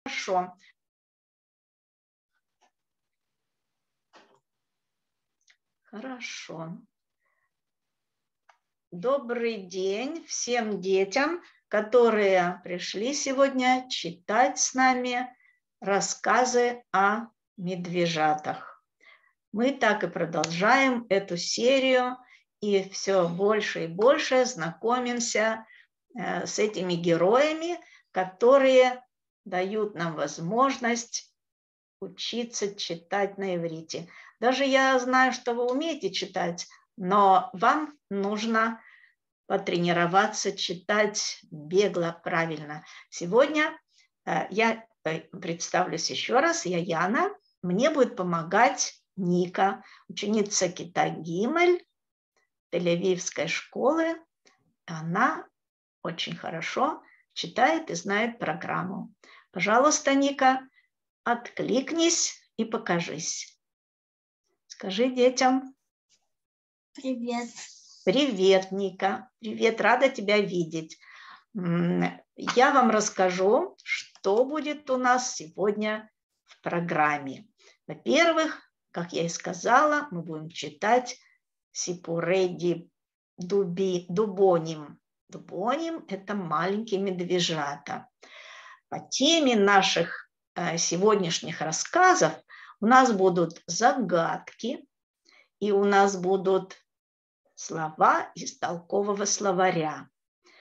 Хорошо. Хорошо. Добрый день всем детям, которые пришли сегодня читать с нами рассказы о медвежатах. Мы так и продолжаем эту серию, и все больше и больше знакомимся с этими героями, которые дают нам возможность учиться читать на иврите. Даже я знаю, что вы умеете читать, но вам нужно потренироваться читать бегло, правильно. Сегодня я представлюсь еще раз, я Яна, мне будет помогать Ника, ученица Кита Гимель Тель-Авивской школы. Она очень хорошо читает и знает программу. Пожалуйста, Ника, откликнись и покажись. Скажи детям. Привет. Привет, Ника. Привет, рада тебя видеть. Я вам расскажу, что будет у нас сегодня в программе. Во-первых, как я и сказала, мы будем читать Сипурей Дубоним. Дубоним – это маленькие медвежата. По теме наших сегодняшних рассказов у нас будут загадки, и у нас будут слова из толкового словаря.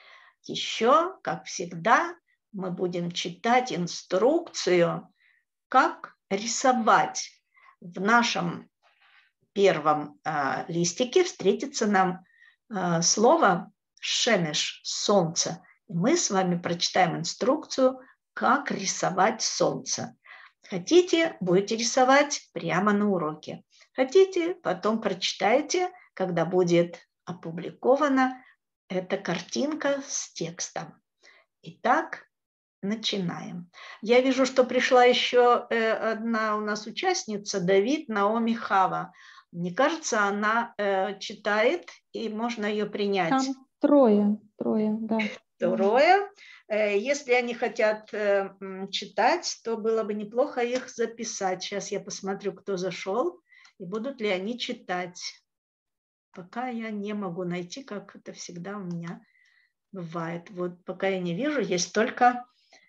Еще, как всегда, мы будем читать инструкцию, как рисовать. В нашем первом листике встретится нам слово «шемеш» – «солнце». И мы с вами прочитаем инструкцию, как рисовать солнце. Хотите, будете рисовать прямо на уроке. Хотите, потом прочитайте, когда будет опубликована эта картинка с текстом. Итак, начинаем. Я вижу, что пришла еще одна у нас участница, Давид Наоми Хава. Мне кажется, она читает, и можно ее принять. Там трое, да. Трое. Если они хотят читать, то было бы неплохо их записать. Сейчас я посмотрю, кто зашел, и будут ли они читать. Пока я не могу найти, как это всегда у меня бывает. Вот пока я не вижу, есть только...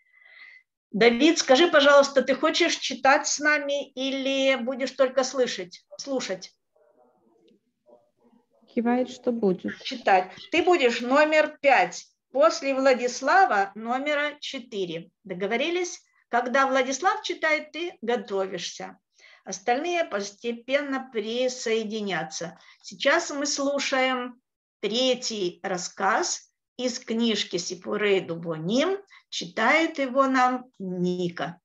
Давид, скажи, пожалуйста, ты хочешь читать с нами или будешь только слушать? Кивает, что будет. Читать. Ты будешь номер 5. После Владислава номера 4. Договорились? Когда Владислав читает, ты готовишься. Остальные постепенно присоединятся. Сейчас мы слушаем третий рассказ из книжки Сипурей Дубоним. Читает его нам Ника.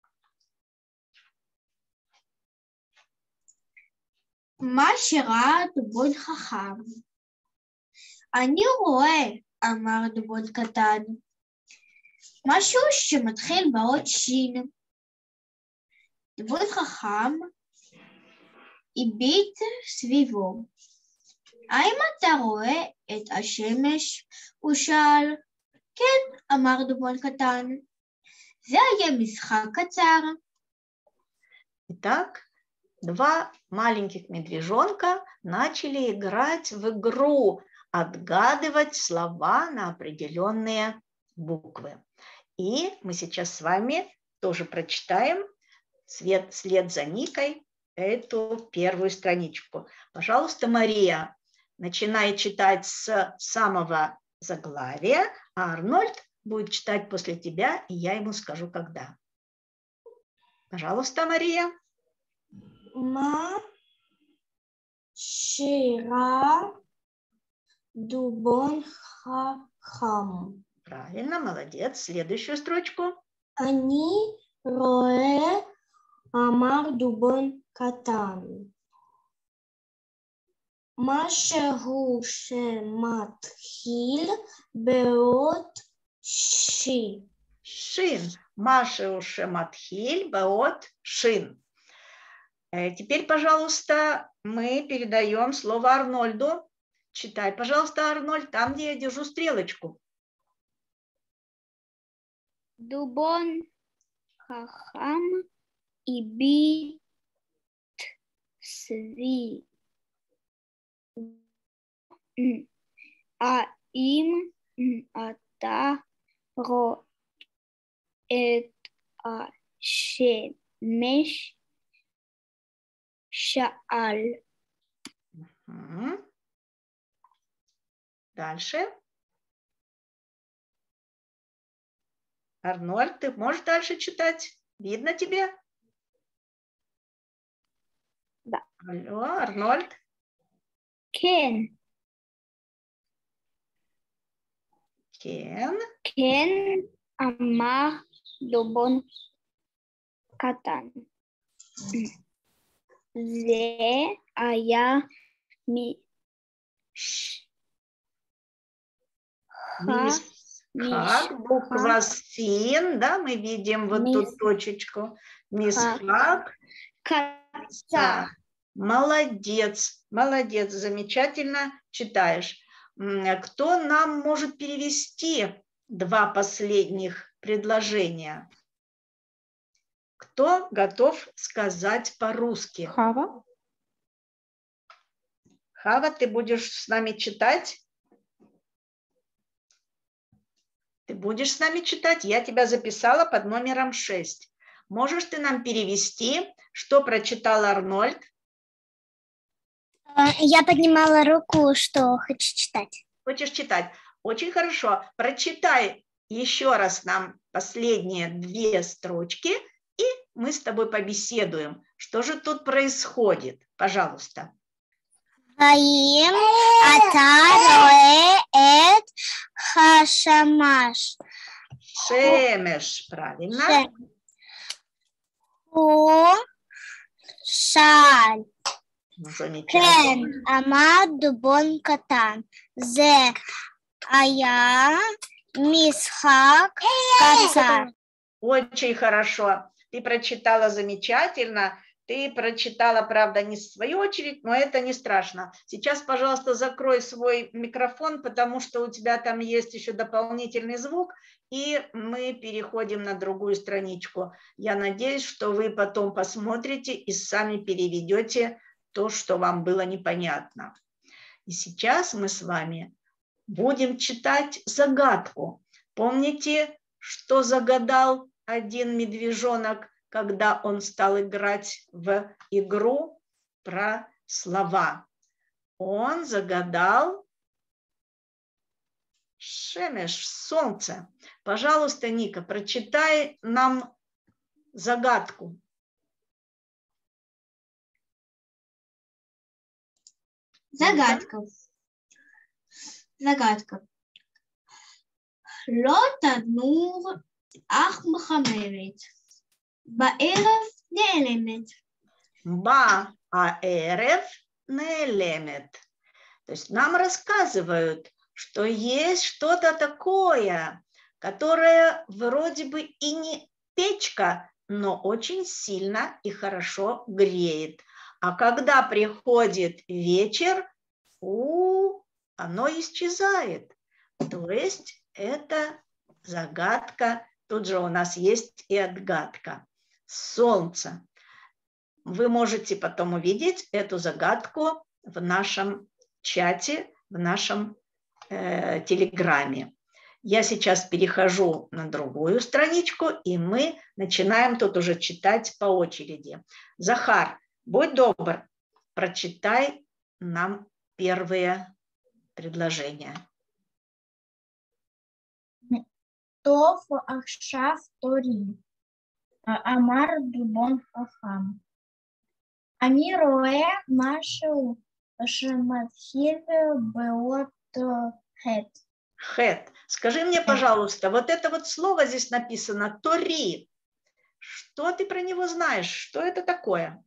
מה שראה דובון חכם? אני רואה, אמר דובון קטן, משהו שמתחיל באות שין. דובון חכם הביט סביבו. האם אתה רואה את השמש? הוא שאל. כן, אמר דובון קטן. זה היה משחק קצר. Итак, два маленьких медвежонка начали играть в игру, отгадывать слова на определенные буквы. И мы сейчас с вами тоже прочитаем вслед за Никой эту первую страничку. Пожалуйста, Мария, начинай читать с самого заглавия, а Арнольд будет читать после тебя, и я ему скажу, когда. Пожалуйста, Мария. מה שראה דובון חכם? Правильно, молодец. Следующую строчку. אני רואה, אמר דובון קטן. משהו שמתחיל באות שי. Шин. Маша Шематхиль, Баот Шин. Теперь, пожалуйста, мы передаем слово Арнольду. Читай, пожалуйста, Арнольд, там, где я держу стрелочку. Дубон хахам и бит сви. האם אתה רואה את השמש? שאל. Дальше. Арнольд, ты можешь дальше читать? Видно тебе? Да. Алло, Арнольд? כן. כן. כן, אמר דובון קטן. זה היה Мисхак, буква син, да, мы видим вот тут точечку. Мисхак. קצר. Молодец, молодец, замечательно читаешь. Кто нам может перевести два последних предложения? Кто готов сказать по-русски? Хава. Хава, ты будешь с нами читать? Ты будешь с нами читать? Я тебя записала под номером 6. Можешь ты нам перевести, что прочитал Арнольд? Я поднимала руку, что хочу читать. Хочешь читать? Очень хорошо. Прочитай еще раз нам последние две строчки, и мы с тобой побеседуем. Что же тут происходит? Пожалуйста. האם אתה רואה את השמש? Шемеш, правильно. הוא שאל. Замечательно. כן, אמר דובון קטן. זה היה משחק קצר. Очень хорошо. Ты прочитала замечательно. Ты прочитала, правда, не в свою очередь, но это не страшно. Сейчас, пожалуйста, закрой свой микрофон, потому что у тебя там есть еще дополнительный звук, и мы переходим на другую страничку. Я надеюсь, что вы потом посмотрите и сами переведете то, что вам было непонятно. И сейчас мы с вами будем читать загадку. Помните, что загадал один медвежонок, когда он стал играть в игру про слова? Он загадал шемеш, солнце. Пожалуйста, Ника, прочитай нам загадку. загадка. Загадка. לא תנור אך מחממת. בערב נעלמת. Баэрев нелемет. То есть нам рассказывают, что есть что-то такое, которое вроде бы и не печка, но очень сильно и хорошо греет. А когда приходит вечер, оно исчезает. То есть это загадка. Тут же у нас есть и отгадка. Солнце. Вы можете потом увидеть эту загадку в нашем чате, в нашем телеграме. Я сейчас перехожу на другую страничку, и мы начинаем тут уже читать по очереди. Захар, будь добр, прочитай нам первые предложения. טוב עכשיו תורי, אמר דובון חכם. אני רואה משהו שמתחיל באות ח'. Хэт. Скажи мне, пожалуйста, вот это вот слово здесь написано «тори». Что ты про него знаешь? Что это такое?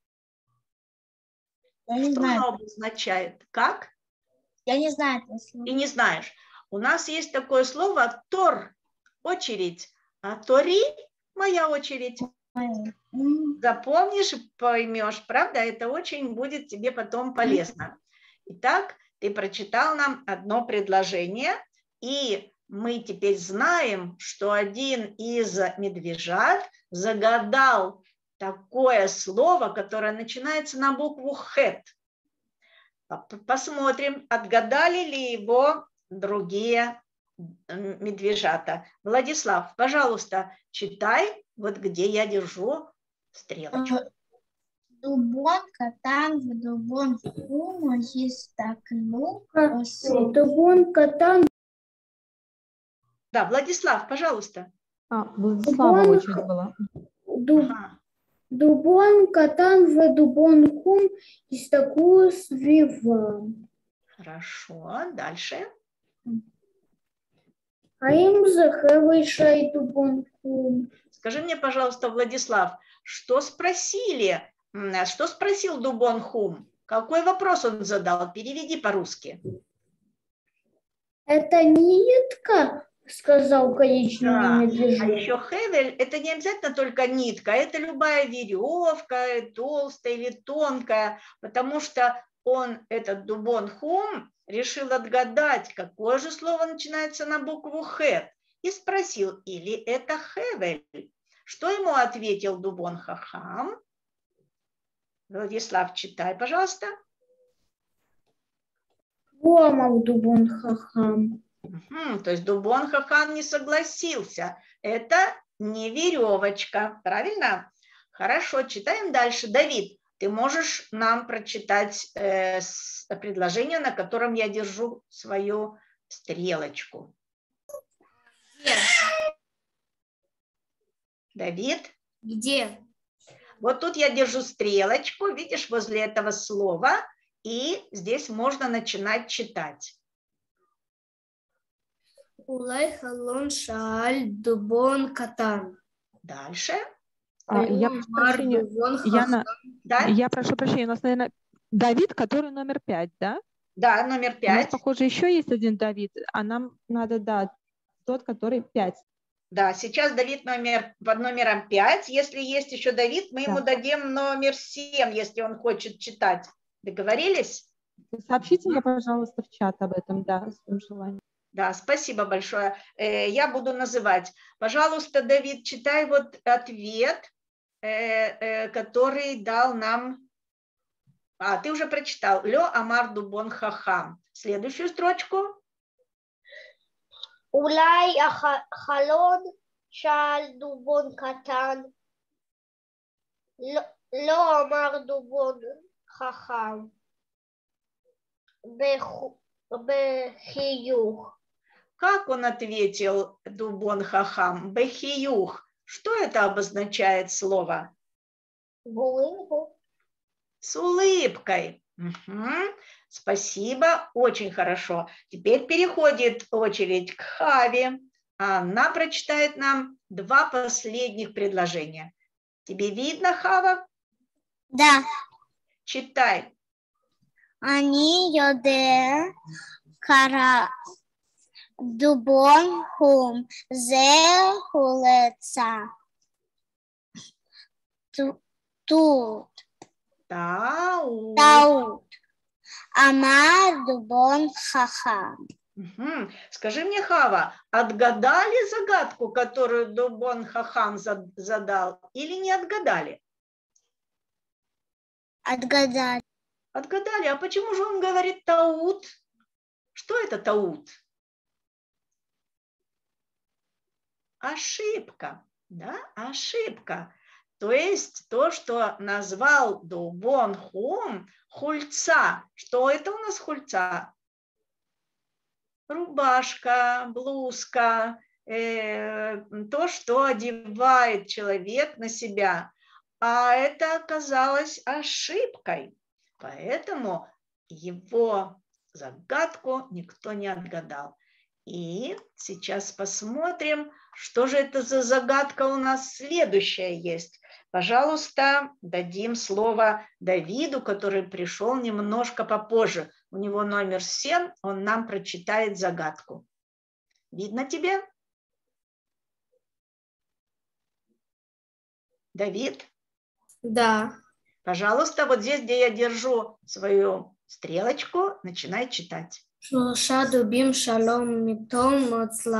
Я не Что знаю. оно обозначает? Как? Я не знаю этого слова. Ты не знаешь. У нас есть такое слово «тор» – очередь, а «тори» – моя очередь. Запомнишь, поймешь, правда? Это очень будет тебе потом полезно. Итак, ты прочитал нам одно предложение, и мы теперь знаем, что один из медвежат загадал такое слово, которое начинается на букву «хэт». Посмотрим, отгадали ли его другие медвежата. Владислав, пожалуйста, читай, вот где я держу стрелочку. Дубон катан в дубон хум истакну. Дубон катан. Да, Владислав, пожалуйста. Владислава очередь была. Ага. Дубон катан в дубон хум истаку свивам. Хорошо, дальше. Аим захавышай дубон хум. Скажи мне, пожалуйста, Владислав, что спросил Дубон Хум? Какой вопрос он задал? Переведи по-русски. Это нитка, сказал коричневый медвежонок. А еще хевель – это не обязательно только нитка, это любая веревка, толстая или тонкая, потому что этот Дубон Хум, решил отгадать, какое же слово начинается на букву «хэт», и спросил, или это хевель. Что ему ответил Дубон Хахам? Владислав, читай, пожалуйста. Ломал Дубон Хахам. То есть Дубон Хахам не согласился. Это не веревочка, правильно? Хорошо, читаем дальше. Давид, ты можешь нам прочитать предложение, на котором я держу свою стрелочку? Давид? Где? Вот тут я держу стрелочку, видишь, возле этого слова, и здесь можно начинать читать. Улай халон шааль дубон катан. Дальше. Я прошу прощения, у нас, наверное, Давид, который номер 5, да? Да, номер 5. У нас, похоже, еще есть один Давид, а нам надо, да, тот, который 5. Да, сейчас Давид под номером 5. Если есть еще Давид, мы ему дадим номер 7, если он хочет читать. Договорились? Сообщите мне, пожалуйста, в чат об этом, да, о своем желании. Да, спасибо большое. Я буду называть. Пожалуйста, Давид, читай вот ответ, который дал нам... ты уже прочитал. Лё амар дубон хахам. Следующую строчку. Улай халон шааль дубон катан. Лё амар дубон хахам. Бехиюх. Как он ответил, Дубон Хахам? Бехиюх. Что это обозначает слово? Улыбку. С улыбкой. Угу. Спасибо, очень хорошо. Теперь переходит очередь к Хаве. Она прочитает нам 2 последних предложения. Тебе видно, Хава? Да. Читай. Они йоде кара дубон хум зе хулеца. Тут. Таут. Амар дубон хахам. Угу. Скажи мне, Хава, отгадали загадку, которую Дубон Хахам задал, или не отгадали? Отгадали. Отгадали. А почему же он говорит таут? Что это таут? Ошибка. Да, ошибка. То есть то, что назвал Дубон Хум хульца. Что это у нас хульца? Рубашка, блузка, то, что одевает человек на себя. А это оказалось ошибкой. Поэтому его загадку никто не отгадал. И сейчас посмотрим, что же это за загадка у нас следующая есть. Пожалуйста, дадим слово Давиду, который пришел немножко попозже. У него номер 7, он нам прочитает загадку. Видно тебе? Давид? Да. Пожалуйста, вот здесь, где я держу свою стрелочку, начинай читать. שלושה דובים שלום מתום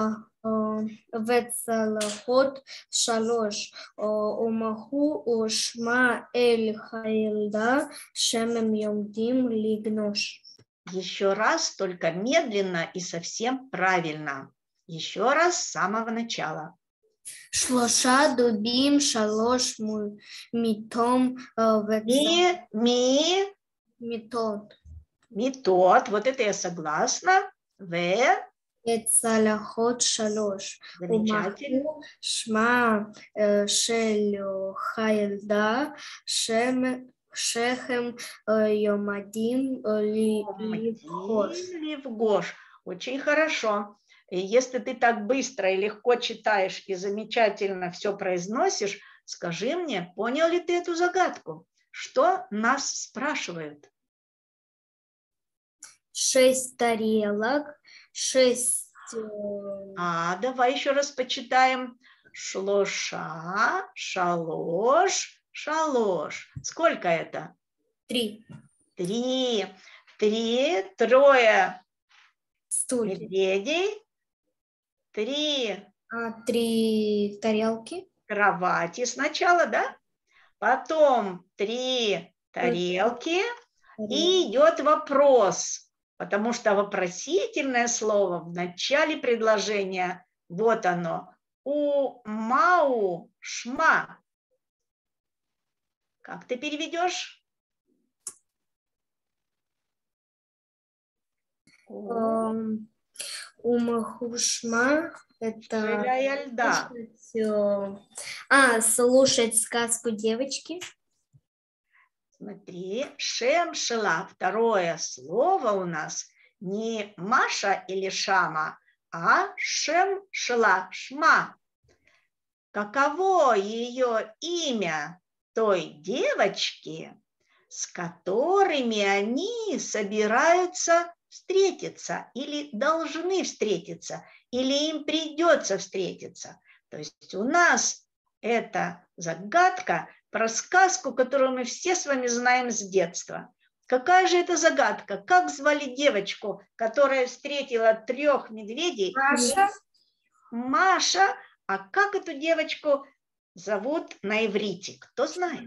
וצלחות שלוש ומחו ושמע אל הילדה שהם עומדים לגנוש. Еще раз, только медленно и совсем правильно. Еще раз с самого начала. שלושה דובים שלוש מתום Метод, вот это я согласна. וצלחות שלוש. Замечательно. ומחו שמה של הילדה שהם עומדים Левгош. Очень хорошо. И если ты так быстро и легко читаешь и замечательно все произносишь, скажи мне, понял ли ты эту загадку? Что нас спрашивают? 6 тарелок, 6... Давай еще раз почитаем. Шлоша, шалош, шалош. Сколько это? 3. 3. 3, трое Стулья. медведей. 3 3 тарелки. Кровати сначала, да? Потом 3 тарелки. И идет вопрос, потому что вопросительное слово в начале предложения, вот оно, у-мау шма. Как ты переведешь? Умахушма это слушать сказку девочки. Смотри, шем-шела, второе слово у нас не Маша или Шама, а шем-шела, шма. Каково ее имя той девочки, с которыми они собираются встретиться или должны встретиться, или им придется встретиться? То есть у нас это загадка про сказку, которую мы все с вами знаем с детства. Какая же это загадка? Как звали девочку, которая встретила 3 медведей? Маша. Маша. А как эту девочку зовут на иврите? Кто знает?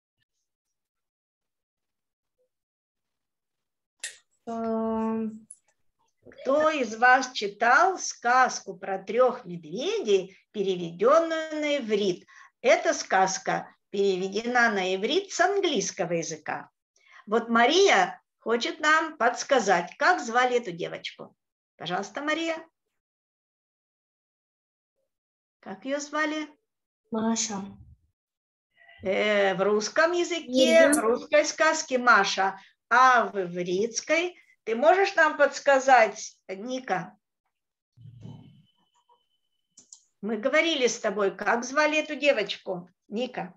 Кто из вас читал сказку про 3 медведей, переведенную на иврит? Эта сказка переведена на иврит с английского языка. Вот Мария хочет нам подсказать, как звали эту девочку. Пожалуйста, Мария. Как ее звали? Маша. В русском языке, в русской сказке Маша, а в ивритской ты можешь нам подсказать, Ника? Мы говорили с тобой, как звали эту девочку, Ника?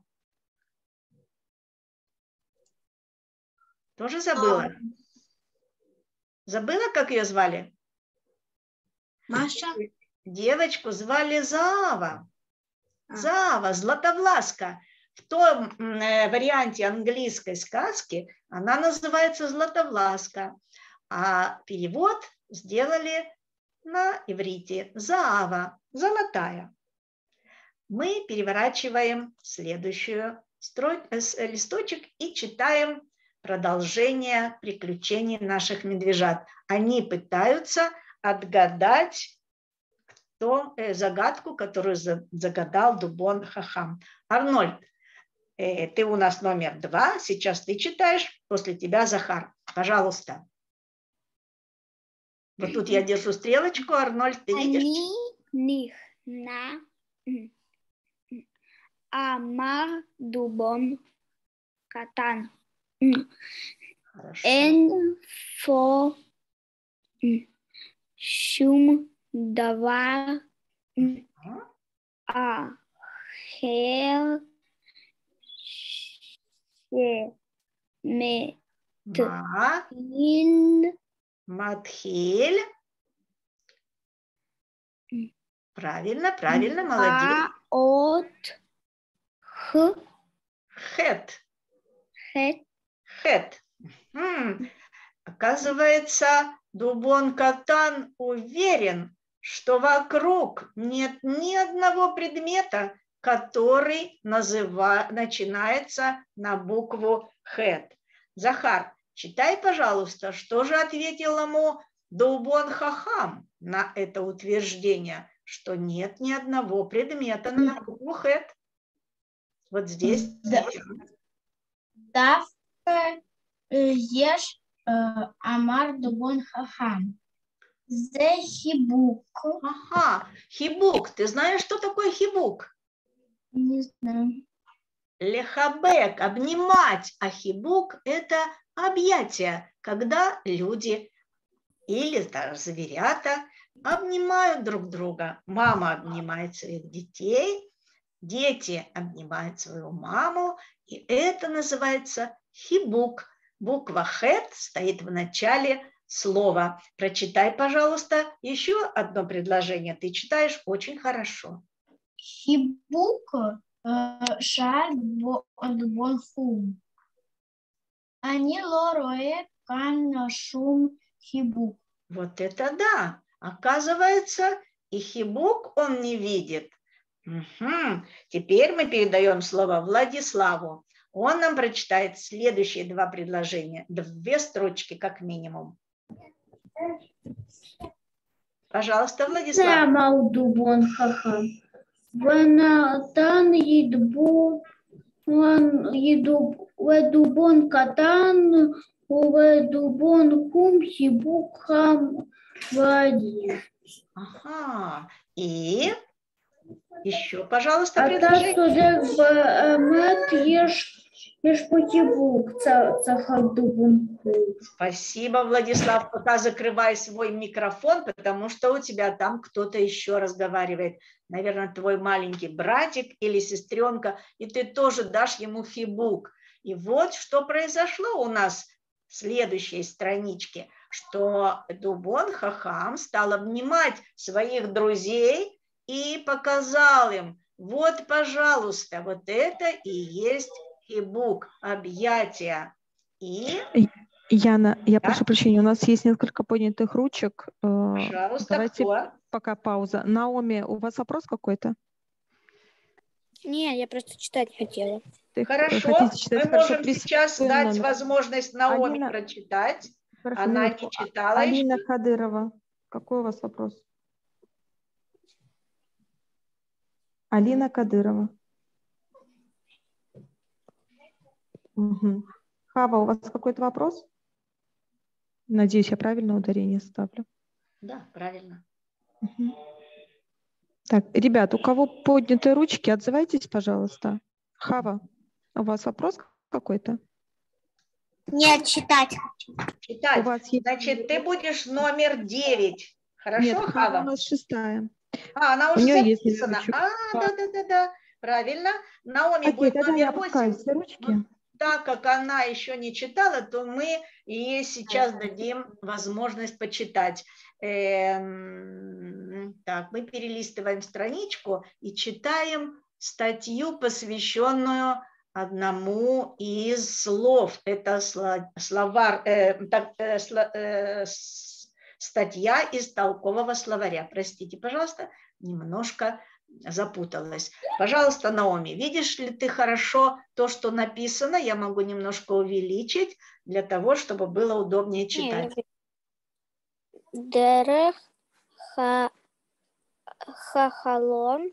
Тоже забыла? Забыла, как ее звали? Маша. Девочку звали Заава. Заава, Златовласка. В том варианте английской сказки она называется Златовласка, а перевод сделали на иврите Заава, золотая. Мы переворачиваем следующий листочек и читаем продолжение приключений наших медвежат. Они пытаются отгадать загадку, которую загадал Дубон Хахам. Арнольд, ты у нас номер 2, сейчас ты читаешь, после тебя Захар. Пожалуйста. Вот тут я держу стрелочку, Арнольд, ты видишь? אני נכנע, אמר דובון קטן. אין פה שום דבר אחר Матхиль. Правильно, правильно, молодец. от Хет. Оказывается, Дубон Катан уверен, что вокруг нет ни одного предмета, который начинается на букву Хэт. Захар, читай, пожалуйста, что же ответил ему Дубон Хахам на это утверждение, что нет ни одного предмета на букву Хэт. Вот здесь. Давка еш Амар Дубон Хахам. Зе хибук. Ага, хибук. Ты знаешь, что такое хибук? Не знаю. Лехабек, обнимать, а хибук – это объятие, когда люди или даже зверята обнимают друг друга. Мама обнимает своих детей, дети обнимают свою маму, и это называется хибук. Буква Хэт стоит в начале слова. Прочитай, пожалуйста, еще одно предложение. Ты читаешь очень хорошо. Хибук шаль Дубон Хум. Они лороэ кан шум хибук. Вот это да! Оказывается, и хибук он не видит. Угу. Теперь мы передаем слово Владиславу. Он нам прочитает следующие два предложения, 2 строчки как минимум. Пожалуйста, Владислав. Дубон Хахам. Ванатан едбу Дубон Катан Дубон Кум Хибук Хам Вади. Ага. И еще, пожалуйста, предложение. Спасибо, Владислав. Пока закрывай свой микрофон, потому что у тебя там кто-то еще разговаривает. Наверное, твой маленький братик или сестренка, и ты тоже дашь ему хибук. И вот что произошло у нас в следующей страничке, что Дубон Хахам стал обнимать своих друзей и показал им: вот, пожалуйста, вот это и есть хибук, объятия. И... Яна, я прошу прощения, у нас есть несколько поднятых ручек. Пожалуйста, давайте кто? Пока пауза. Наоми, у вас вопрос какой-то? Не, я просто читать хотела. Хорошо, мы можем сейчас дать возможность Наоми прочитать. Она не читала Алина еще. Кадырова, какой у вас вопрос? Алина Кадырова. Угу. Хава, у вас какой-то вопрос? Надеюсь, я правильно ударение ставлю. Да, правильно. Угу. Так, ребят, у кого подняты ручки, отзывайтесь, пожалуйста. Хава, у вас вопрос какой-то? Нет, читать. Читать. У вас есть... Значит, ты будешь номер 9. Хорошо, Нет, Хава? у нас 6-я. Она У уже нее записана. Есть Да. Правильно. Наоми будет номер 8. Все ручки. Так как она еще не читала, то мы ей сейчас дадим возможность почитать. Так, мы перелистываем страничку и читаем статью, посвященную одному из слов. Это статья из толкового словаря. Простите, пожалуйста, немножко запуталась. Пожалуйста, Наоми, видишь ли ты хорошо то, что написано? Я могу немножко увеличить для того, чтобы было удобнее читать. Дерех хахалон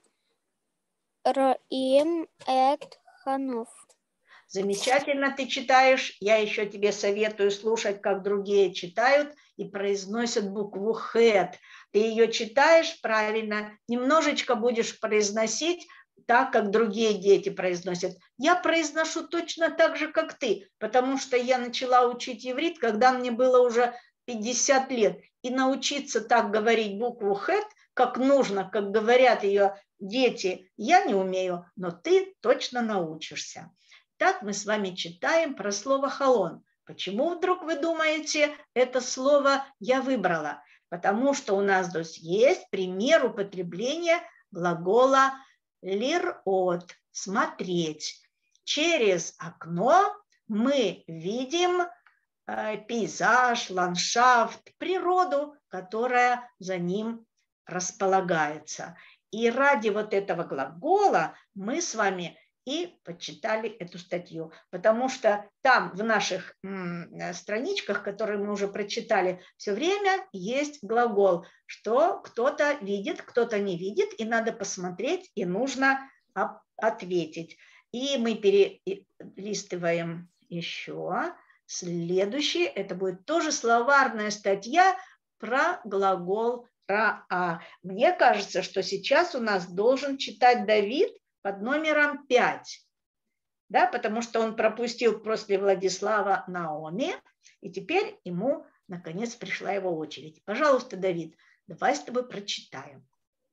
роим эт ханов. Замечательно ты читаешь. Я еще тебе советую слушать, как другие читают и произносят букву Хэт. Ты ее читаешь правильно, немножечко будешь произносить так, как другие дети произносят. Я произношу точно так же, как ты, потому что я начала учить иврит, когда мне было уже 50 лет. И научиться так говорить букву Хэт, как нужно, как говорят ее дети, я не умею, но ты точно научишься. Так мы с вами читаем про слово халон. Почему вдруг вы думаете, это слово я выбрала? Потому что у нас здесь есть пример употребления глагола лирот, смотреть. Через окно мы видим пейзаж, ландшафт, природу, которая за ним располагается. И ради вот этого глагола мы с вами и почитали эту статью, потому что там в наших страничках, которые мы уже прочитали, все время есть глагол, что кто-то видит, кто-то не видит, и надо посмотреть, и нужно ответить. И мы перелистываем еще. Следующий, это будет тоже словарная статья про глагол раа. Мне кажется, что сейчас у нас должен читать Давид под номером 5, да, потому что он пропустил после Владислава Наоми, и теперь ему, наконец, пришла его очередь. Пожалуйста, Давид, давай с тобой прочитаем.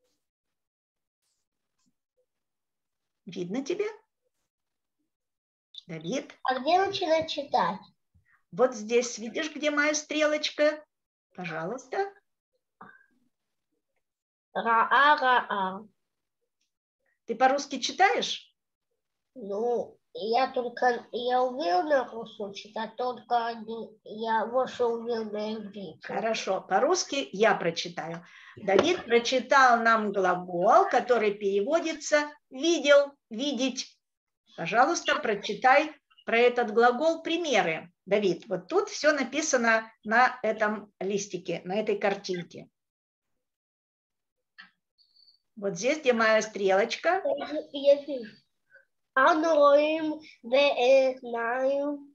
Видно тебе? Давид? А где начинать читать? Вот здесь, видишь, где моя стрелочка? Пожалуйста. Раа. Ты по-русски читаешь? Ну, я умел на русском читать, только я больше умел на иврите. Хорошо, по-русски я прочитаю. Давид прочитал нам глагол, который переводится «видел», «видеть». Пожалуйста, прочитай про этот глагол примеры. Давид, вот тут все написано на этом листике, на этой картинке. Вот здесь, где моя стрелочка. Я вижу. אנו רואים בעיניים.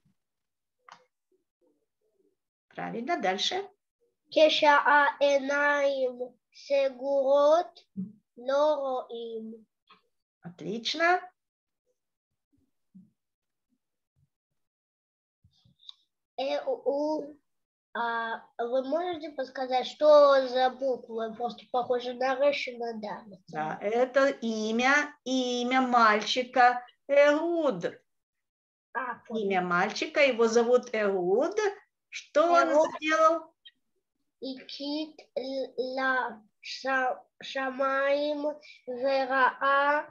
Правильно, дальше. כשהעיניים סגורות לא רואים. Отлично. Вы можете подсказать, что за буквы? Просто похоже на Рэш и на Дана. Да, это имя мальчика Эгуд. Имя мальчика, его зовут Эгуд. Что он сделал? Икит ла шамаим вераа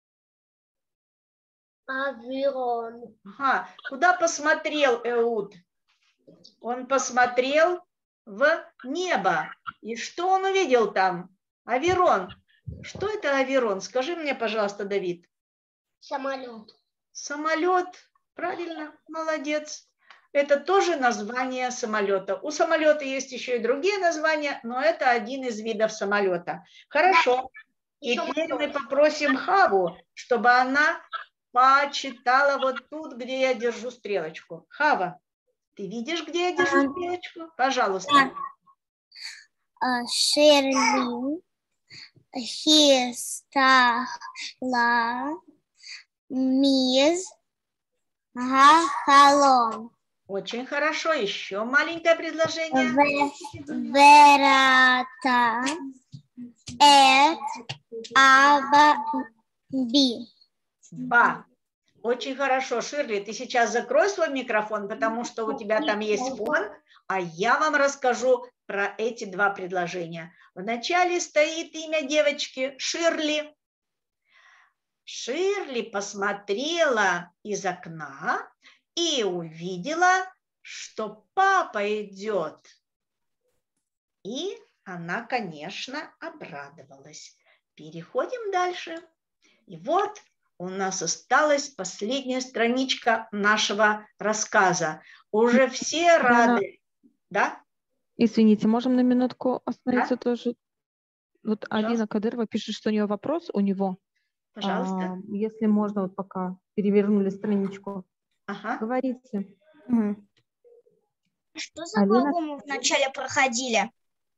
авирон. Ага. Куда посмотрел Эуд? Он посмотрел в небо. И что он увидел там? Авирон. Что это авирон? Скажи мне, пожалуйста, Давид. Самолет. Самолет. Правильно, молодец. Это тоже название самолета. У самолета есть еще и другие названия, но это один из видов самолета. Хорошо. Теперь мы попросим Хаву, чтобы она почитала вот тут, где я держу стрелочку. Хава, ты видишь, где я держу стрелочку? Пожалуйста. Шерли хистала миз халон. Очень хорошо. Еще маленькое предложение. Верата эт аба-би. Ба. Очень хорошо. Ширли, ты сейчас закрой свой микрофон, потому что у тебя там есть фон, а я вам расскажу про эти два предложения. Вначале стоит имя девочки Ширли. Ширли посмотрела из окна и увидела, что папа идет. И она, конечно, обрадовалась. Переходим дальше. И вот у нас осталась последняя страничка нашего рассказа. Уже все рады. Да? Извините, можем на минутку остановиться тоже? Вот Пожалуйста. Алина Кадырова пишет, что у нее вопрос, у него. Пожалуйста. Если можно, вот пока перевернули страничку. Ага. Говорите. Что за глагол мы вначале проходили?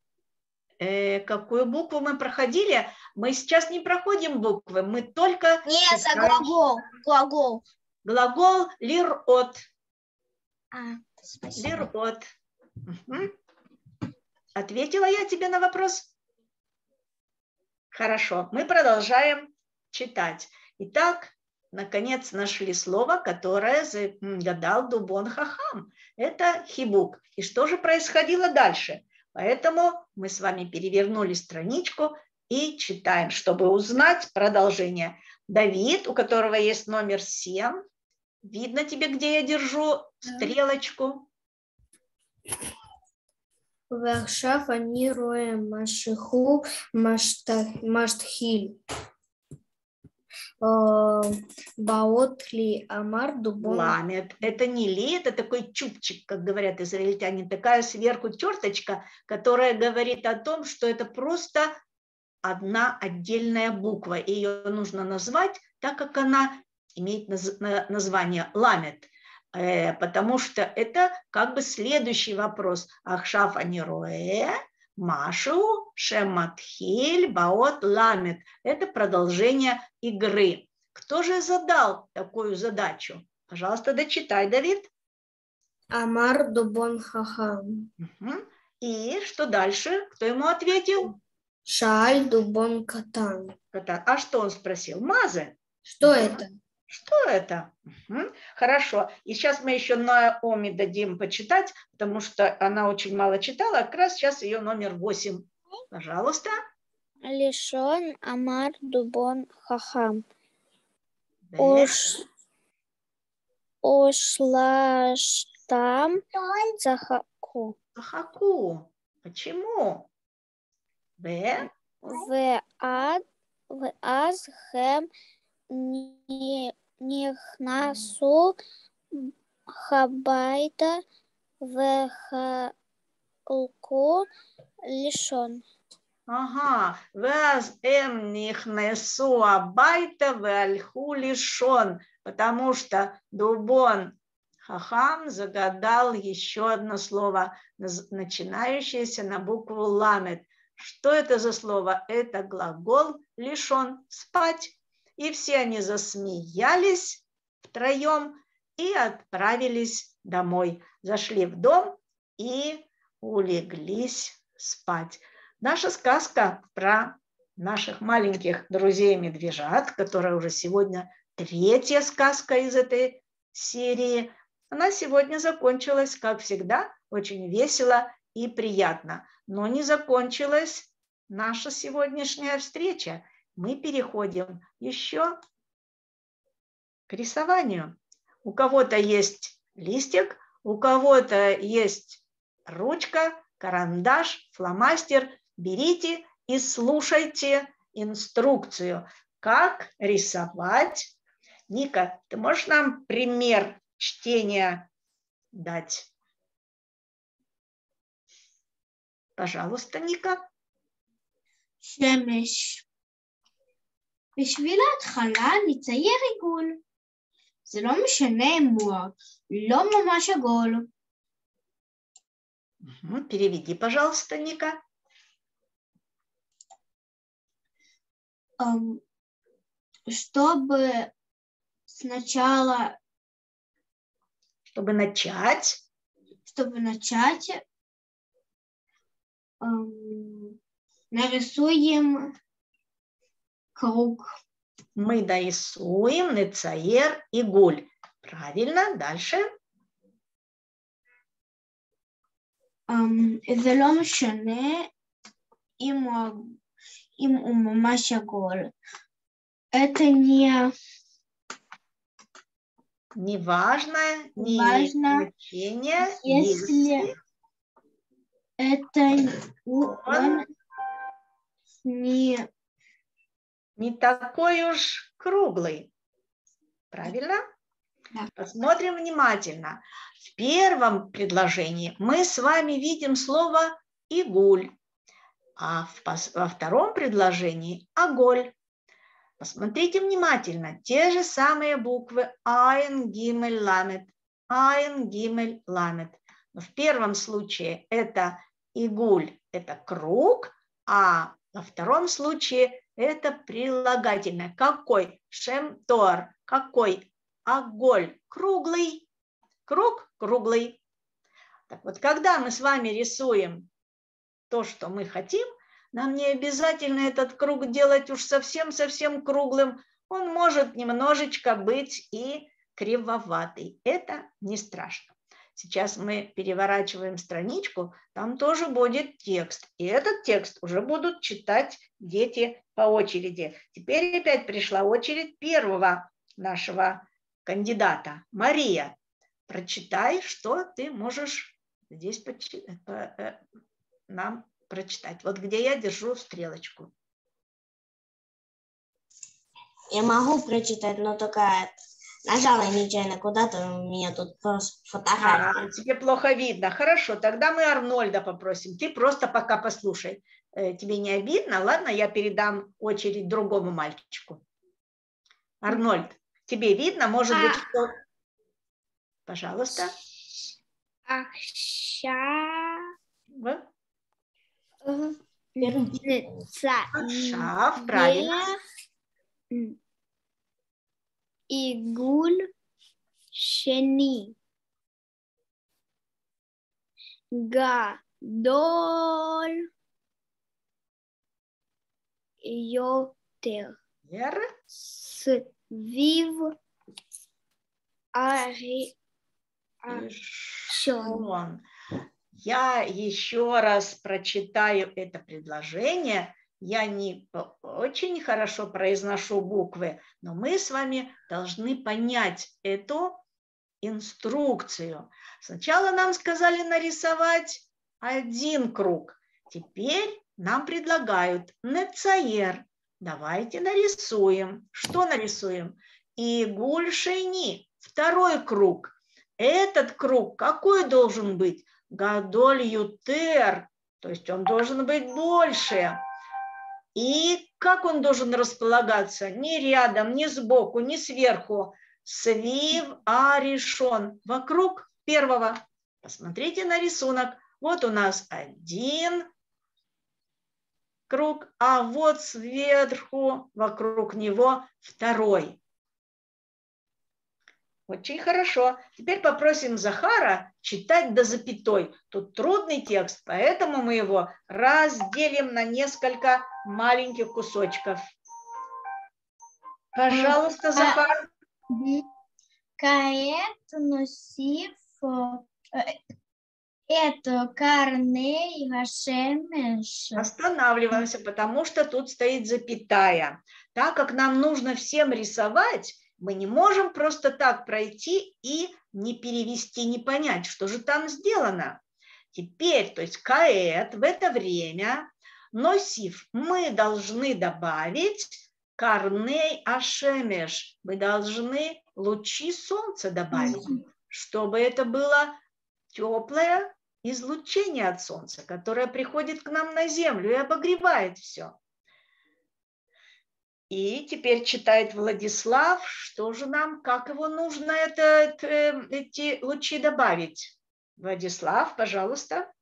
Какую букву мы проходили? Мы сейчас не проходим буквы, мы только... Нет, за глагол. Глагол лирот. Спасибо. Лирот. Угу. Ответила я тебе на вопрос? Хорошо, мы продолжаем читать. Итак, наконец нашли слово, которое загадал Дубон Хахам. Это хибук. И что же происходило дальше? Поэтому мы с вами перевернули страничку и читаем, чтобы узнать продолжение. Давид, у которого есть номер 7. Видно тебе, где я держу стрелочку? ועכשיו אני רואה משהו משתחיל. באות לי, אמר דובון. Ламет. Это не ли, это такой чубчик, как говорят израильтяне, такая сверху черточка, которая говорит о том, что это просто одна отдельная буква. И ее нужно назвать так, как она имеет название ламет. Потому что это как бы следующий вопрос. Ахшав анироэ, машу, шематхиль, баот, ламет. Это продолжение игры. Кто же задал такую задачу? Пожалуйста, дочитай, Давид. Амар дубон хахам. И что дальше? Кто ему ответил? Шааль дубон катан. А что он спросил? Мазе. Что это? Что это? Хорошо. И сейчас мы еще Наоми дадим почитать, потому что она очень мало читала. Как раз сейчас ее номер 8. Пожалуйста. Лишон амар дубон хахам. Ошлаштам цахаку. Цахаку. Почему? Веаз хем נכנסו הביתה וחלקו לישון. Ага, ваз эм нихнесу абайта вальху лишон, потому что Дубон Хахам загадал еще одно слово, начинающееся на букву ламет. Что это за слово? Это глагол лишон, спать. И все они засмеялись втроем и отправились домой. Зашли в дом и улеглись спать. Наша сказка про наших маленьких друзей-медвежат, которая уже сегодня 3-я сказка из этой серии, она сегодня закончилась, как всегда, очень весело и приятно. Но не закончилась наша сегодняшняя встреча. Мы переходим еще к рисованию. У кого-то есть листик, у кого-то есть ручка, карандаш, фломастер. Берите и слушайте инструкцию, как рисовать. Ника, ты можешь нам пример чтения дать? Пожалуйста, Ника. שמש. בשביל ההתחלה נצייר עיגול. זה לא משנה אם הוא לא ממש עגול. Переведи, пожалуйста, Ника. Чтобы сначала... Чтобы начать, нарисуем круг. мы дорисуем нецаер и гуль. Правильно, дальше. זה לא משנה אם הוא ממש עגול. Это не важно, не важно, значение, если это он не такой уж круглый. Правильно? Да. Посмотрим внимательно. В первом предложении мы с вами видим слово игуль, а во втором предложении аголь. Посмотрите внимательно. Те же самые буквы айн, гимель, ламет. Айн, гимель, ламет. Но в первом случае это игуль, это круг, а во втором случае это прилагательное. Какой? Шем тор. Какой? Аголь. Круглый. Круг круглый. Так вот, когда мы с вами рисуем то, что мы хотим, нам не обязательно этот круг делать уж совсем-совсем круглым. Он может немножечко быть и кривоватый. Это не страшно. Сейчас мы переворачиваем страничку, там тоже будет текст. И этот текст уже будут читать дети по очереди. Теперь опять пришла очередь первого нашего кандидата. Мария, прочитай, что ты можешь здесь нам прочитать. Вот где я держу стрелочку. Я могу прочитать, но только нажала нечаянно куда-то, у меня тут просто фотография. Тебе плохо видно. Хорошо, тогда мы Арнольда попросим. Ты просто пока послушай. Тебе не обидно? Ладно, я передам очередь другому мальчику. Арнольд, тебе видно? Может быть, что... Пожалуйста. Шаф, правильно. Игуль шени. Гадоль йотер. Свив аришон. Я еще раз прочитаю это предложение. Я не очень хорошо произношу буквы, но мы с вами должны понять эту инструкцию. Сначала нам сказали нарисовать один круг. Теперь нам предлагают нецаер. Давайте нарисуем. Что нарисуем? Игуль шейни. Второй круг. Этот круг какой должен быть? Гадоль ютер. То есть он должен быть больше. И как он должен располагаться? Ни рядом, ни сбоку, ни сверху. Свив аришон. Вокруг первого. Посмотрите на рисунок. Вот у нас один круг, а вот сверху вокруг него второй. Очень хорошо. Теперь попросим Захара читать до запятой. Тут трудный текст, поэтому мы его разделим на несколько маленьких кусочков. Пожалуйста, Захар. Каэт носив это карней гашемеш. Останавливаемся, потому что тут стоит запятая. Так как нам нужно всем рисовать, мы не можем просто так пройти и не перевести, не понять, что же там сделано. Теперь, то есть каэт, в это время, носив, мы должны добавить карней ашемеш, мы должны лучи солнца добавить, чтобы это было теплое излучение от солнца, которое приходит к нам на землю и обогревает все. И теперь читает Владислав, что же нам, как его нужно эти лучи добавить. Владислав, пожалуйста.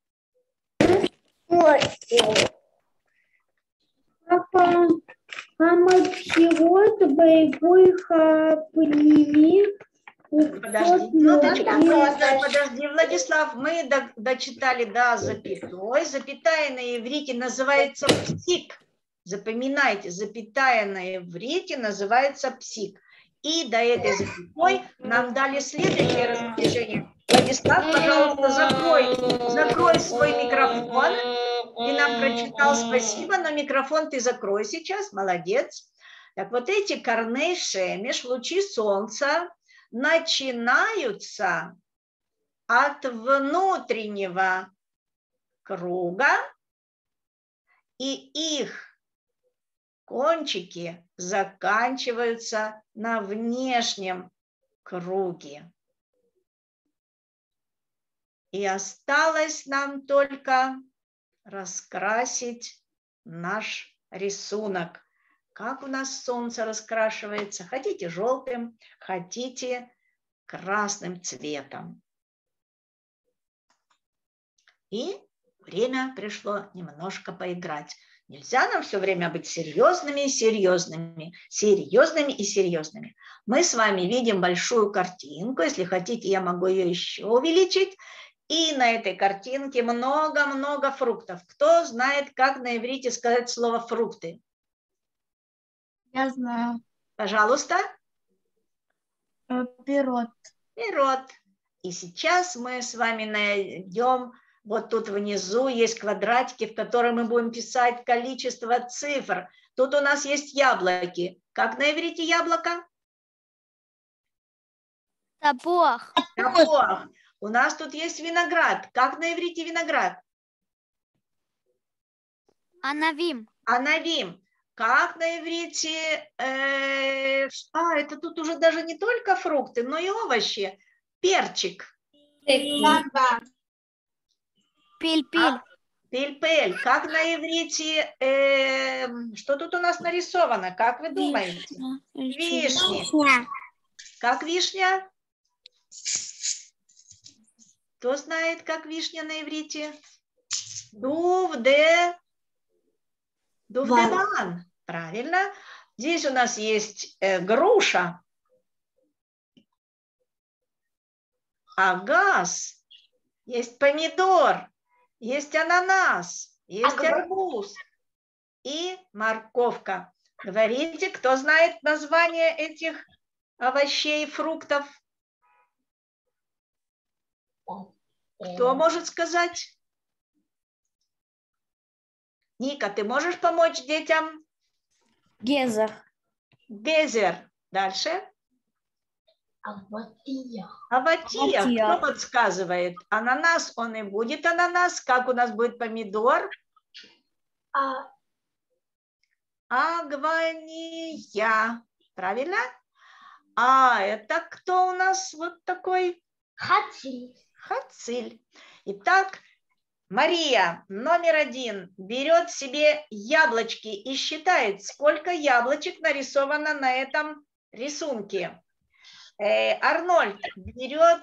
Подожди, Владислав, мы дочитали до запятой. Запятая на иврите называется псик. Запоминайте, запятая на иврите называется псик. И до этой запятой нам дали следующее распоряжение. Владислав, пожалуйста, закрой свой микрофон. Ты нам прочитал, спасибо, но микрофон ты закрой сейчас, молодец. Так вот эти карней шемеш, лучи солнца, начинаются от внутреннего круга, и их кончики заканчиваются на внешнем круге. И осталось нам только раскрасить наш рисунок. Как у нас солнце раскрашивается? Хотите желтым, хотите красным цветом. И время пришло немножко поиграть. Нельзя нам все время быть серьезными и серьезными, серьезными и серьезными. Мы с вами видим большую картинку. Если хотите, я могу ее еще увеличить. И на этой картинке много-много фруктов. Кто знает, как на иврите сказать слово фрукты? Я знаю. Пожалуйста. Пирот. Пирот. И сейчас мы с вами найдем, вот тут внизу есть квадратики, в которые мы будем писать количество цифр. Тут у нас есть яблоки. Как на иврите яблоко? Тапуах. Тапуах. У нас тут есть виноград. Как на иврите виноград? Анавим. Анавим. Как на иврите? Это тут уже даже не только фрукты, но и овощи. Перчик. Пиль-пиль. Пельпель. Как на иврите? Что тут у нас нарисовано? Как вы думаете? Вишня. Как вишня? Кто знает, как вишня на иврите? Дувдеван. Правильно. Здесь у нас есть груша. Агас. Есть помидор. Есть ананас. Есть арбуз. И морковка. Говорите, кто знает название этих овощей и фруктов? Кто может сказать? Ника, ты можешь помочь детям? Гезер. Гезер. Дальше. Аватия. Кто подсказывает? Ананас, он и будет ананас. Как у нас будет помидор? Агвания. Правильно? А это кто у нас вот такой? Хациль. Итак, Мария, номер 1, берет себе яблочки и считает, сколько яблочек нарисовано на этом рисунке. Арнольд берет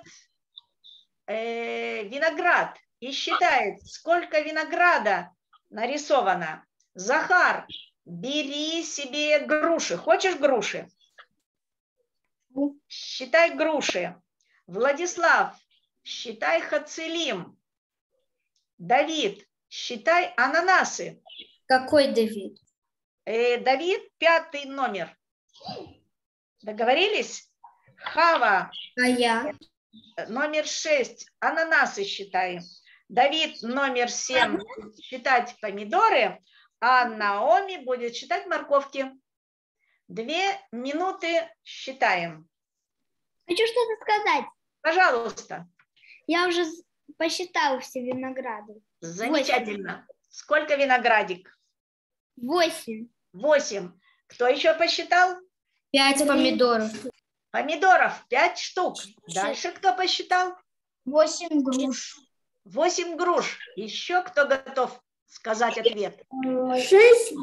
виноград и считает, сколько винограда нарисовано. Захар, бери себе груши. Хочешь груши? Считай груши. Владислав, считай хацилим. Давид, считай ананасы. Какой Давид? Давид, 5 номер. Договорились? Хава. А я? Номер 6. Ананасы считай. Давид, номер 7. Считать помидоры. А Наоми будет считать морковки. 2 минуты считаем. Хочу что-то сказать. Пожалуйста. Я уже посчитала все винограды. Замечательно. Сколько виноградик? 8. 8. Кто еще посчитал? 5 помидоров. Помидоров 5 штук. Дальше кто посчитал? 8 груш. 8 груш. Еще кто готов сказать ответ? 6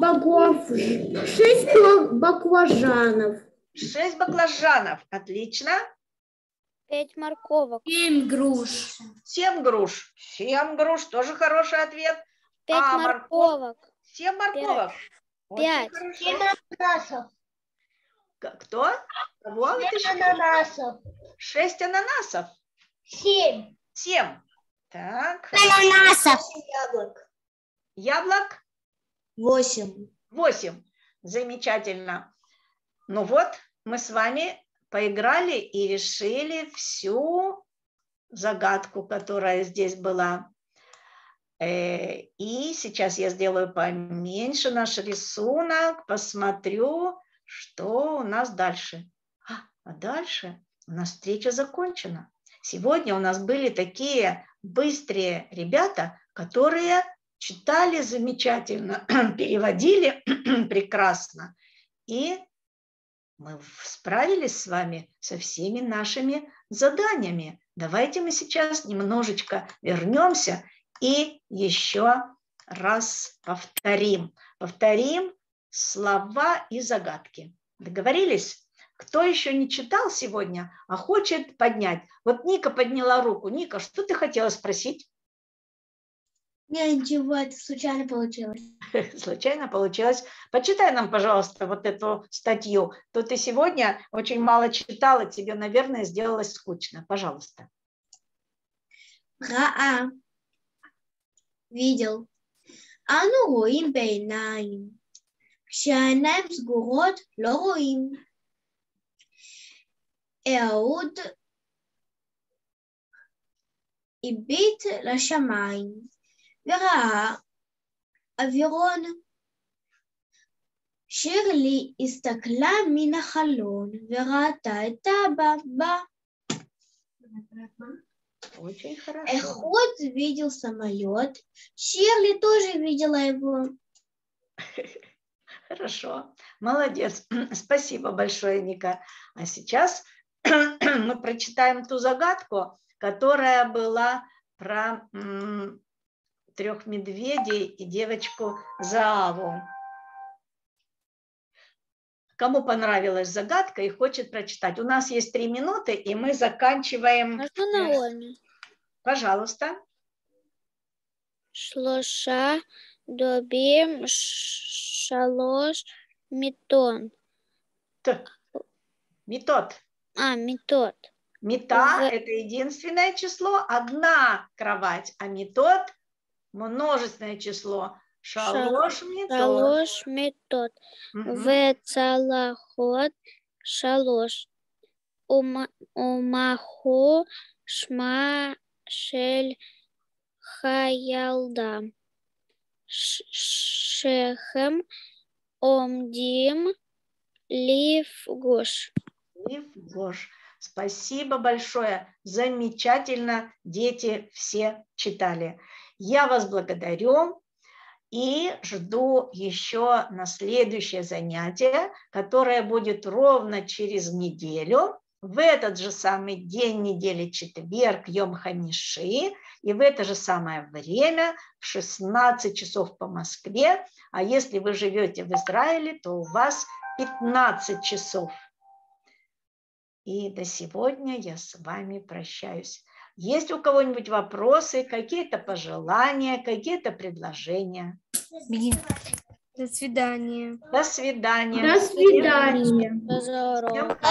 баклажанов. 6 баклажанов. Отлично. 5 морковок. 7 груш. 7 груш. 7 груш. Тоже хороший ответ. 5 морковок. 7 морковок. 5. 7 ананасов. Кто? Кого? 7 ананасов. 6 ананасов. 7. 7. Так. Ананасов. Яблок? 8. 8. Замечательно. Ну вот, мы с вами поиграли и решили всю загадку, которая здесь была. И сейчас я сделаю поменьше наш рисунок, посмотрю, что у нас дальше. А дальше у нас встреча закончена. Сегодня у нас были такие быстрые ребята, которые читали замечательно, переводили прекрасно. И мы справились с вами со всеми нашими заданиями. Давайте мы сейчас немножечко вернемся и еще раз повторим. Повторим слова и загадки. Договорились? Кто еще не читал сегодня, а хочет поднять? Вот Ника подняла руку. Ника, что ты хотела спросить? Ничего, это случайно получилось. Случайно получилось. Почитай нам, пожалуйста, вот эту статью. То ты сегодня очень мало читала, тебе, наверное, сделалось скучно. Пожалуйста. ראה, видел. אנו רואים בעיניים. כשהעיניים סגורות לא רואים. אהוד הביט לשמיים וראה אווירון. שירלי הסתכלה מן החלון וראתה את אבא בא. Очень хорошо. Эход видел самолет. Ширли тоже видела его. Хорошо, молодец. Спасибо большое, Ника. А сейчас мы прочитаем ту загадку, которая была про 3 медведей и девочку Зааву. Кому понравилась загадка и хочет прочитать? У нас есть 3 минуты, и мы заканчиваем. Можно Наоми? Пожалуйста. Шлоша добим шалош митон. Метод. Метод. Мета – это единственное число, одна кровать, а метод – множественное число. Шалош метод. Шалош метод. Вецалахот шалош. Умаху шма шель хаялда. Шехем омдим ливгош. Ливгош. Спасибо большое. Замечательно, дети все читали. Я вас благодарю и жду еще на следующее занятие, которое будет ровно через неделю, в этот же самый день недели, четверг, Йом Хамиши, и в это же самое время, в 16 часов по Москве, а если вы живете в Израиле, то у вас 15 часов. И до сегодня я с вами прощаюсь. Есть у кого-нибудь вопросы, какие-то пожелания, какие-то предложения? До свидания. До свидания. До свидания. До здоровья.